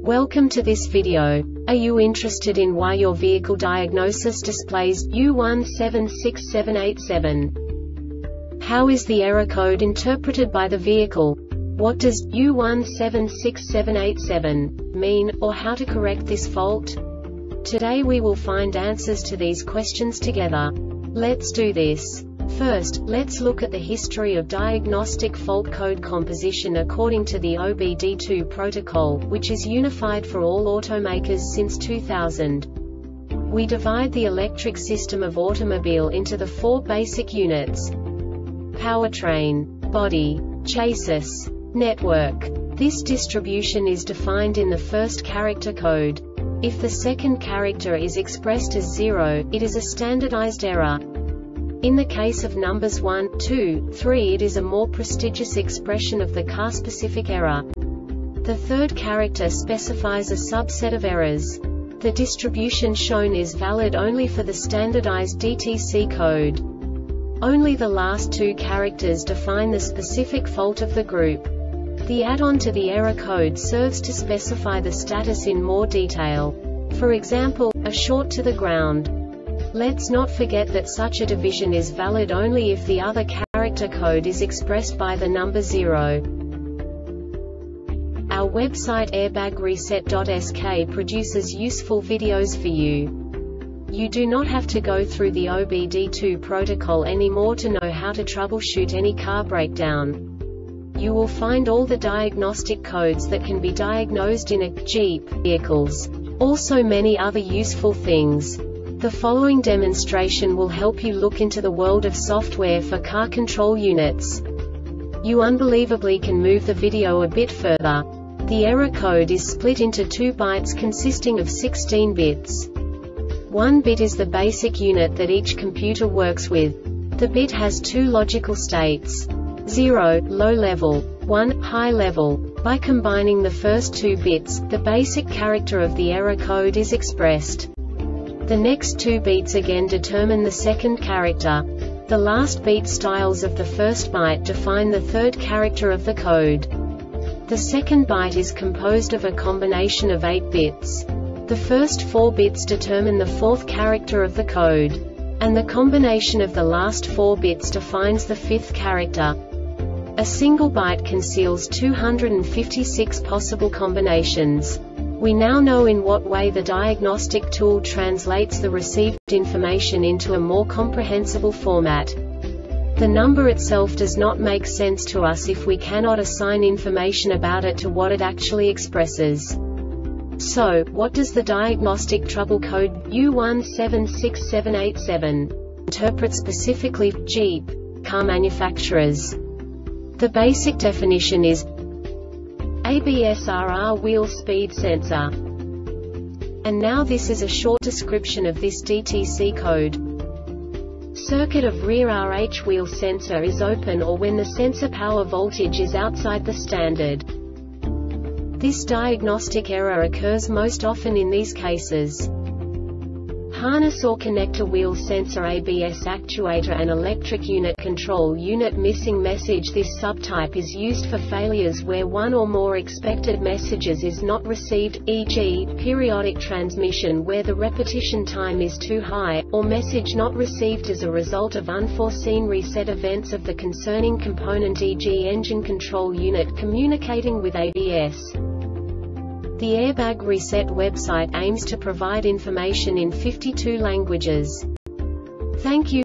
Welcome to this video. Are you interested in why your vehicle diagnosis displays U176787? How is the error code interpreted by the vehicle? What does U176787 mean, or how to correct this fault? Today we will find answers to these questions together. Let's do this. First, let's look at the history of diagnostic fault code composition according to the OBD2 protocol, which is unified for all automakers since 2000. We divide the electric system of automobile into the four basic units: powertrain, body, chassis, network. This distribution is defined in the first character code. If the second character is expressed as 0, it is a standardized error. In the case of numbers 1, 2, 3, it is a more prestigious expression of the car-specific error. The third character specifies a subset of errors. The distribution shown is valid only for the standardized DTC code. Only the last two characters define the specific fault of the group. The add-on to the error code serves to specify the status in more detail. For example, a short to the ground. Let's not forget that such a division is valid only if the other character code is expressed by the number 0. Our website airbagreset.sk produces useful videos for you. You do not have to go through the OBD2 protocol anymore to know how to troubleshoot any car breakdown. You will find all the diagnostic codes that can be diagnosed in a Jeep vehicles. Also many other useful things. The following demonstration will help you look into the world of software for car control units. You unbelievably can move the video a bit further. The error code is split into 2 bytes consisting of 16 bits. 1 bit is the basic unit that each computer works with. The bit has 2 logical states: 0, low level, 1, high level. By combining the first 2 bits, the basic character of the error code is expressed. The next 2 beats again determine the second character. The last beat styles of the first byte define the third character of the code. The second byte is composed of a combination of 8 bits. The first 4 bits determine the fourth character of the code. And the combination of the last 4 bits defines the fifth character. A single byte conceals 256 possible combinations. We now know in what way the diagnostic tool translates the received information into a more comprehensible format. The number itself does not make sense to us if we cannot assign information about it to what it actually expresses. So, what does the diagnostic trouble code U176787 interpret specifically for Jeep car manufacturers? The basic definition is ABS-RR wheel speed sensor. And now this is a short description of this DTC code. Circuit of rear RH wheel sensor is open or when the sensor power voltage is outside the standard. This diagnostic error occurs most often in these cases: harness or connector wheel sensor, ABS actuator and electric unit control unit missing message. This subtype is used for failures where one or more expected messages is not received, e.g., periodic transmission where the repetition time is too high, or message not received as a result of unforeseen reset events of the concerning component, e.g. engine control unit communicating with ABS. The Airbag Reset website aims to provide information in 52 languages. Thank you